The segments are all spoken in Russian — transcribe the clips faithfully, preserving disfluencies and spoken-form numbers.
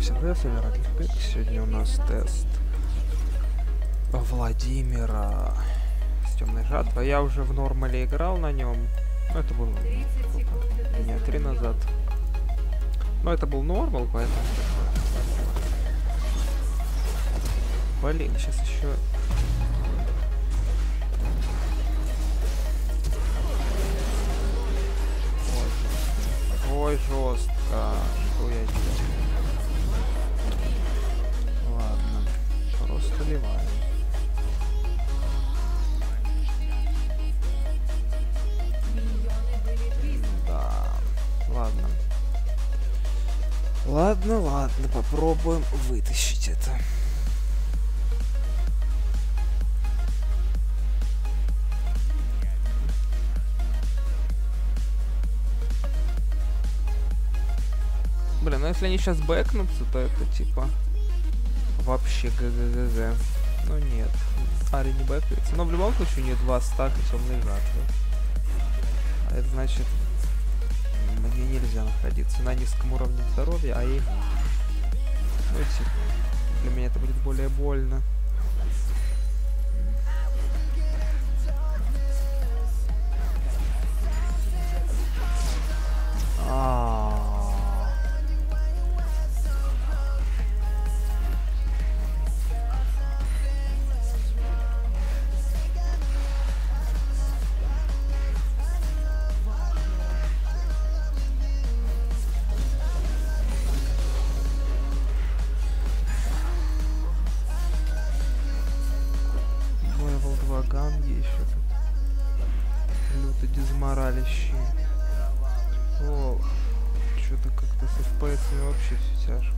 Всем привет, я Радик Пик. Сегодня у нас тест Владимира с темной жатвой. Я уже в нормале играл на нем. Ну, это было дня три назад. Но это был нормал, поэтому... Блин, сейчас еще... Ой, жестко. Что я делаю? Ладно. Просто ливаю. Да. Ладно. Ладно, ладно. Попробуем вытащить это. Блин, ну если они сейчас бэкнутся, то это типа вообще г-г-г-г. Ну нет, Ари не бэкается. Но в любом случае у нее два стака темной жатвы. А это значит, мне нельзя находиться на низком уровне здоровья, а ей... Ну типа, для меня это будет более больно. Ганги еще тут люто дизморалищие. О, что-то как-то с эф пи эсами вообще все тяжко.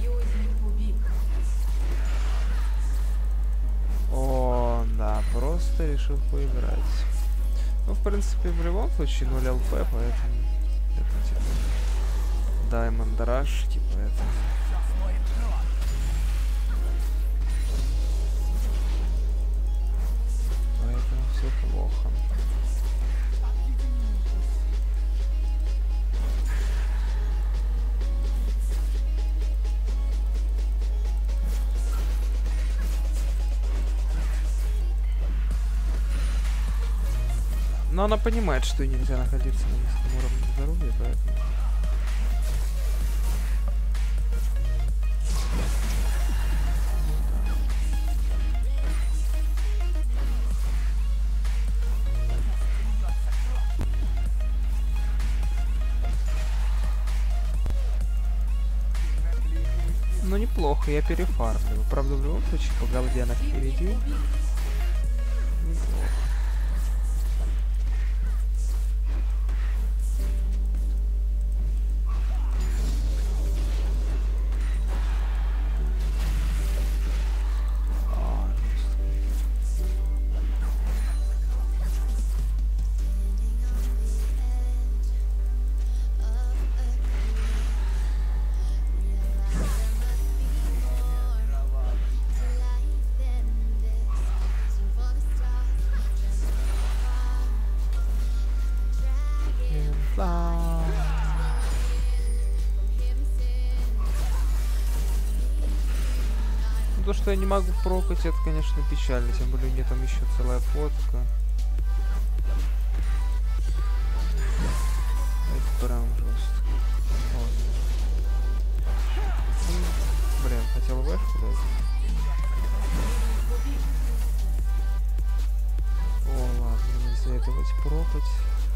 О, да, просто решил поиграть. Ну, в принципе, в любом случае ноль эл пи, поэтому это типа Diamond Rush, типа это. Все плохо. Но она понимает, что ей нельзя находиться на низком уровне здоровья, поэтому... Ну неплохо, я перефармлю. Правда, в любом случае, по голде она впереди. Неплохо. То, что я не могу прокать, это, конечно, печально. Тем более у меня там еще целая фотка. Это прям жестко. Вот. Блин, хотел вэшку дать. О, ладно, нельзя это вот прокать.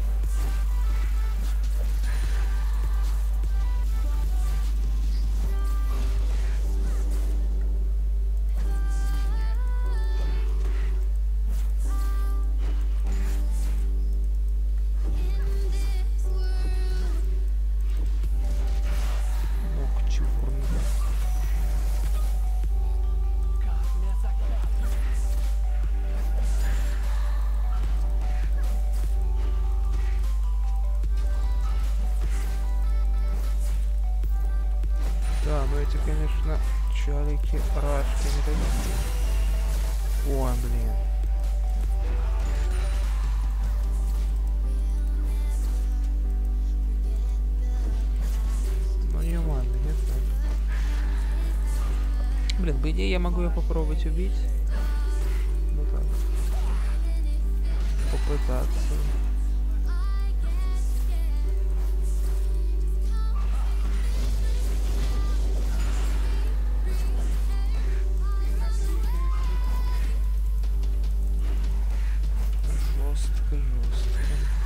Да, ну эти, конечно, чарики, рашки не такие. Ой, блин. Ну не ладно, нет, нет. Блин, по идее я могу ее попробовать убить. Ну так. Попытаться. Жестко, жестко.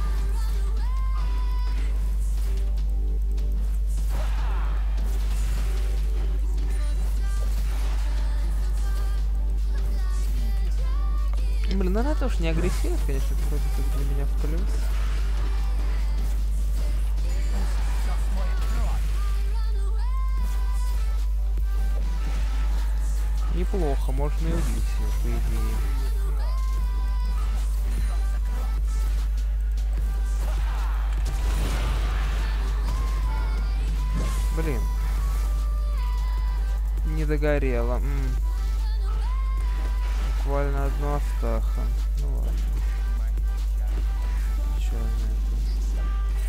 Блин, ну она тоже не агрессивна, конечно, вроде как для меня в плюс. Неплохо, можно и убить ее, по идее. Блин. Не догорело. М -м. Буквально одно автаха. Ну ладно. Печально это.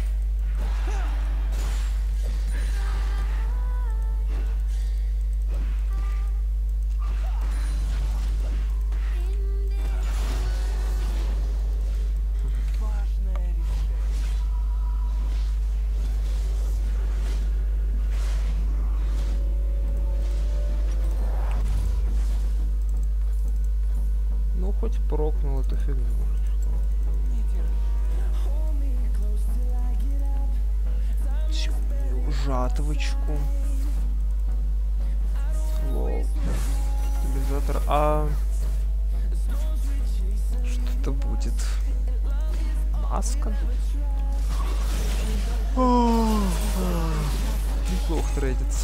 Ну, хоть прокнул эту фигню. Темную жатвочку. Флоу. Стабилизатор. А... Что-то будет. Маска? Неплохо трейдится.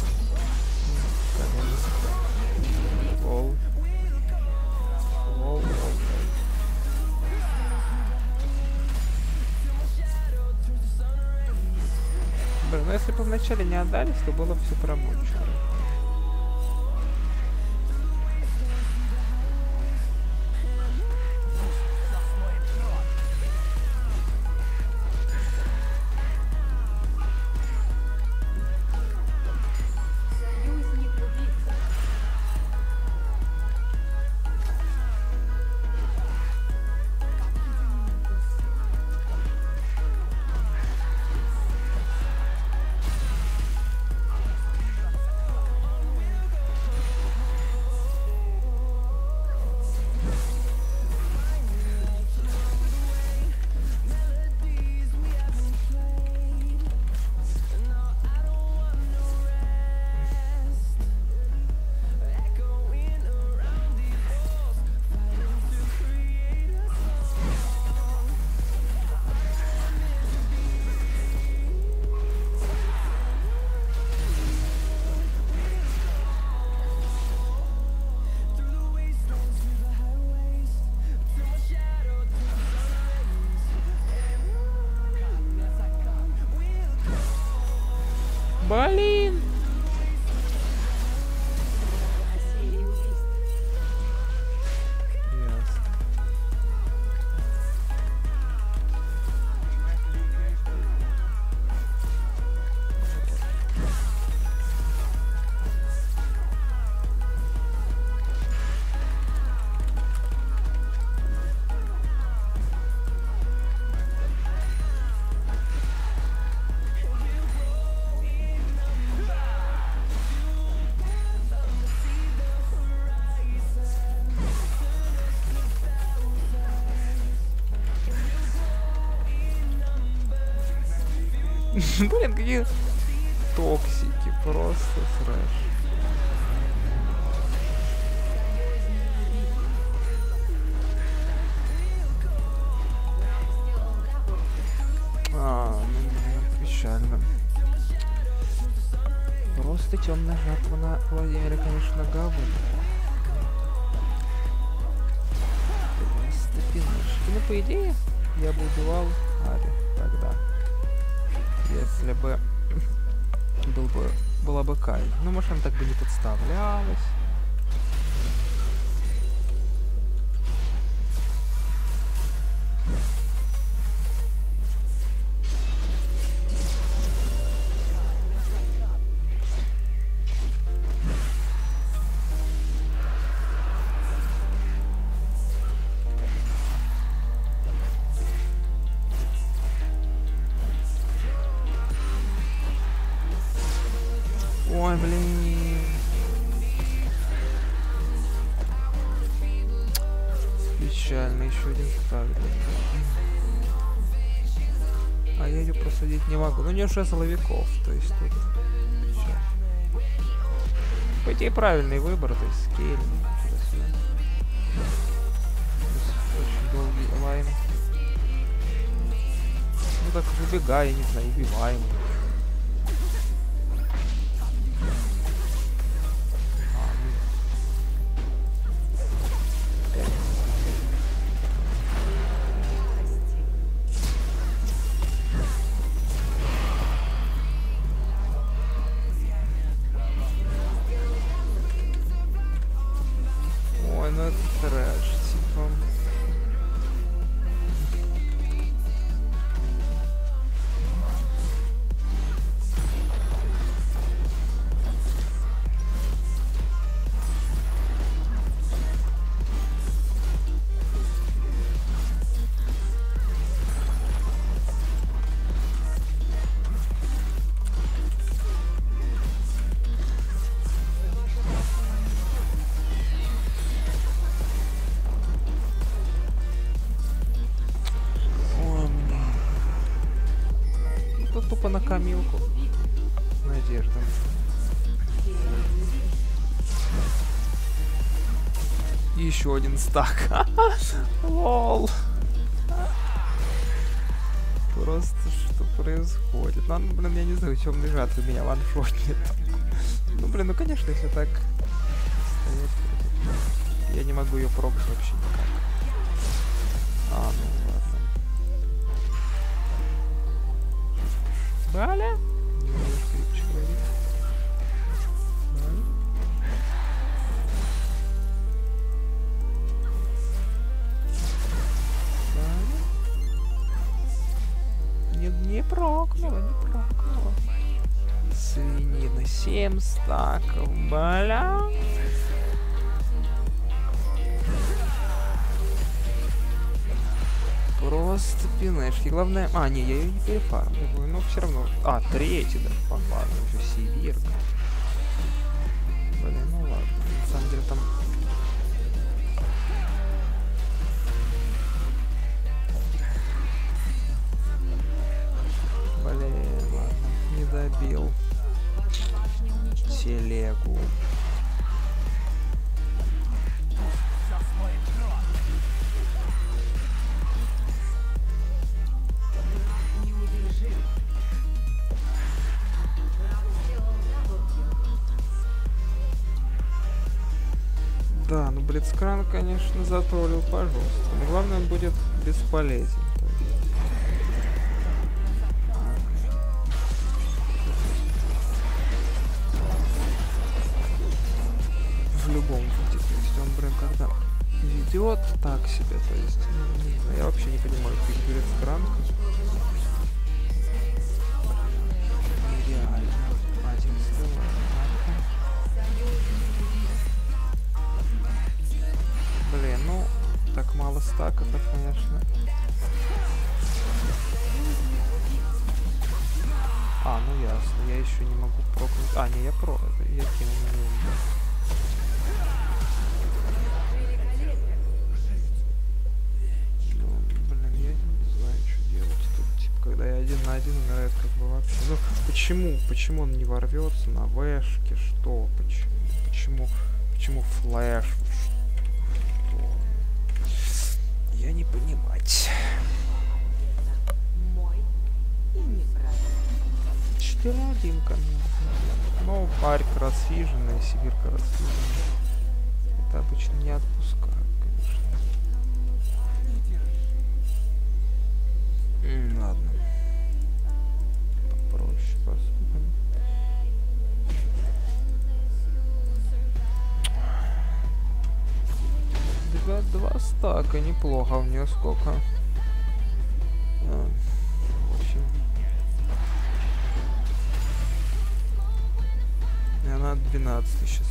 Лол. Лол, лол, лол. Блин, ну если бы вначале не отдались, то было бы все промочено. Блин! Ясно. Блин, какие токсики, просто трэш. А, ну, печально. Просто темная жатва на Владимире, конечно, говно. Просто пинышки. Ну, по идее, я бы убивал Ари тогда. Если бы был бы, была бы Кай. Ну, может, она так бы не подставлялась. Ой, блин. Печально, еще один стак. А я ее просадить не могу. Ну, у нее шесть ловиков, то есть тут печально. По идее, правильный выбор, то есть скейл. Очень долгий лайн. Ну так выбегай, я не знаю, убиваем. Ой, ну это трэш, типа. Тупо на Камилку. Надежда. Еще один стак. Лол. Просто что происходит? Ну, блин, я не знаю, темный жад у меня ваншотнет. Ну, блин, ну конечно, если так стоять, я не могу ее пробовать вообще никак. А, ну ладно. Баля? Не, не прокнула, не прокнула. Свинина, семь стаков, бля. Просто пинешки. Главное... А, не, я ее не перефармливаю, но все равно... А, третий, да, пофармлю. Еще северка. Блин, ну ладно. На самом деле там... Блин, ладно. Не добил. Телегу. Да, ну Блицкран, конечно, затроллил пожалуйста. Но главное, он будет бесполезен. В любом виде. То есть он, блин, когда ведет так себе, то есть, ну, не знаю, я вообще не понимаю, как Блицкран. Нереально. Один стрелок. Блин, ну, так мало стаков, это, конечно... А, ну ясно, я еще не могу прокнуть... А, не, я про... Я кинул на него. Ну, блин, я не знаю, что делать тут. Типа, когда я один на один играет, как бы вообще... Ну, почему? Почему он не ворвется на вэшке? Что? Почему? Почему? Почему флэш? Я не понимать. четыре один, конечно. Ну, парик расфиженная, сибирка расфиженная. Это обычно не отпускают, конечно. М, ладно. Попроще поступим. Два, два стака, неплохо. У нее сколько? А, восемь. И она двенадцать сейчас.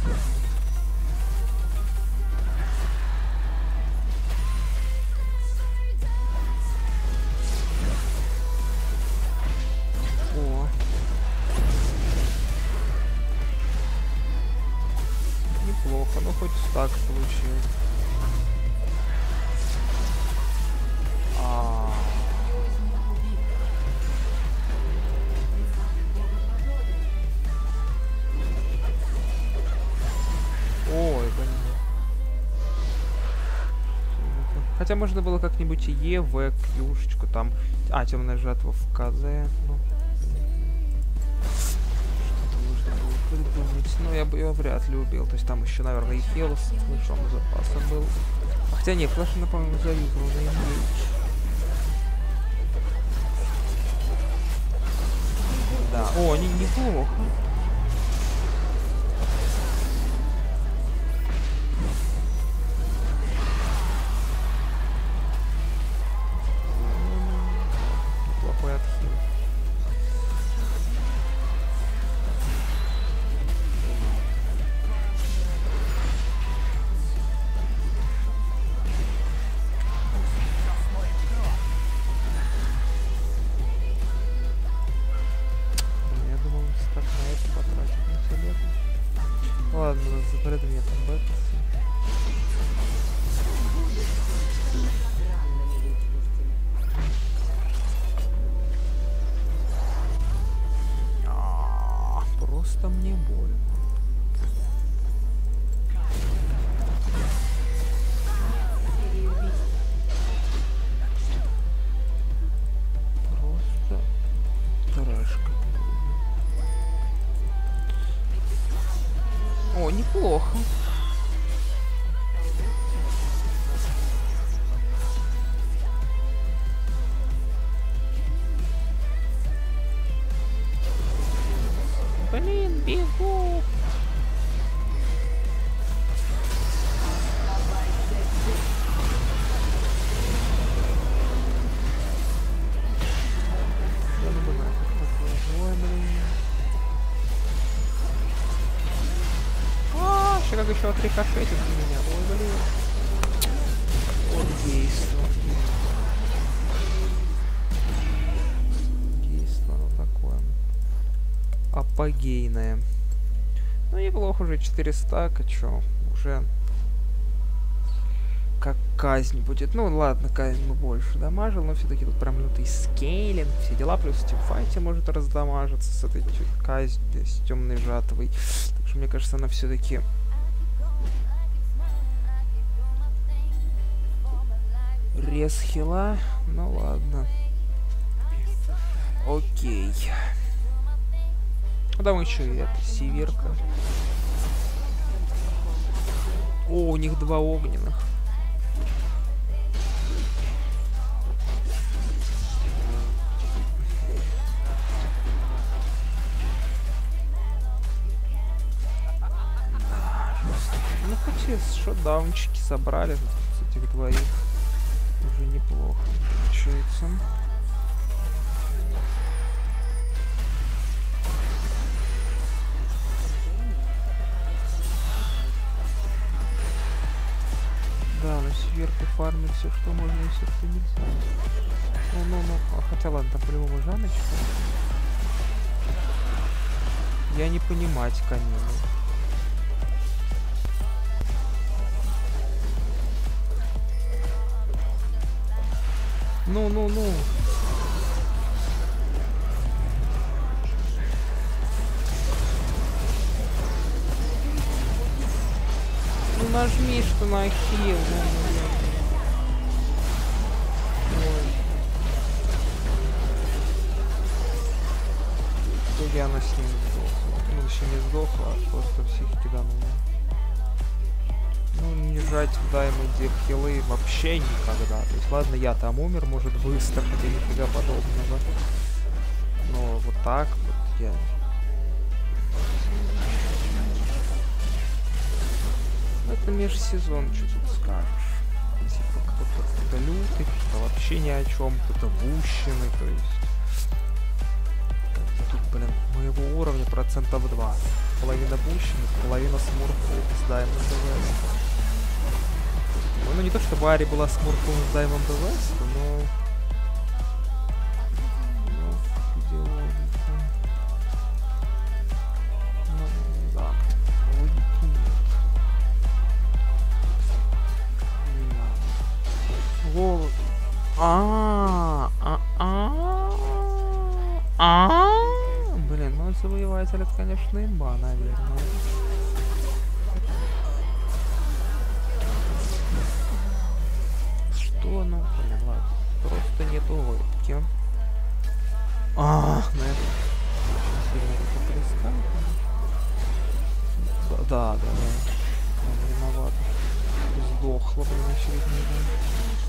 О. неплохо. Ну, хоть так получилось. А. Ой, блин. Хотя можно было как-нибудь Е, В, Кьюшечку там. А, темная жатва в КЗ. Ну. Что-то можно было придумать. Но я бы ее вряд ли убил. То есть там еще, наверное, и Хелс с флешом запаса был. Хотя нет, флеш, по-моему, зависел на Энгейдж. Да. О, не, неплохо. Неплохой отхил. Ладно, за предметом бэкс. А, просто мне больно. Просто трэшка. О, неплохо. Блин, бегу. Я не думаю, как такое. Ой, блин. А, еще как еще отрикошетит на меня. Ой, блин. Вот действо. Действо, ну такое. Апогейное. Ну неплохо уже четыре стака, чё, уже как казнь будет. Ну ладно, казнь мы больше дамажил, но все-таки тут прям лютый скейлинг, все дела, плюс в тимфайте может раздамажиться с этой казнью, с темной жатвой. Так что мне кажется, она все-таки рез хила. Ну ладно. Окей. Ну там еще и это, северка. О, у них два огненных. Да, ну хоть и шотдаунчики собрали с этих двоих. Уже неплохо получается. Да, на сверху фармит все, что можно, и все, что нельзя. Ну, ну, ну, а хотя ладно, там по-любому Жаночка. Я не понимать камину. Ну, ну, ну. Ну нажми, что на хил. Ну, ну, ну. Я она с ним сдохла. Ну, еще не сдохла, а просто всех киданула. Ну, не жать в даймонде хилы вообще никогда. То есть, ладно, я там умер, может, быстро, хотя нифига подобного. Но вот так вот я... Ну, это межсезон, что тут скажешь. Типа, кто-то кто лютый, кто вообще ни о чем, кто-то бущенный, то есть... Тут, блин, моего уровня процентов два. Половина бущенных, половина смурфов с Diamond West. Ну, не то, чтобы Ари была смурфом с Diamond West, но... Ну, где логика? Ну, да, логики нет. Да, да, да. Он виноват. Сдохла, блин, очередная.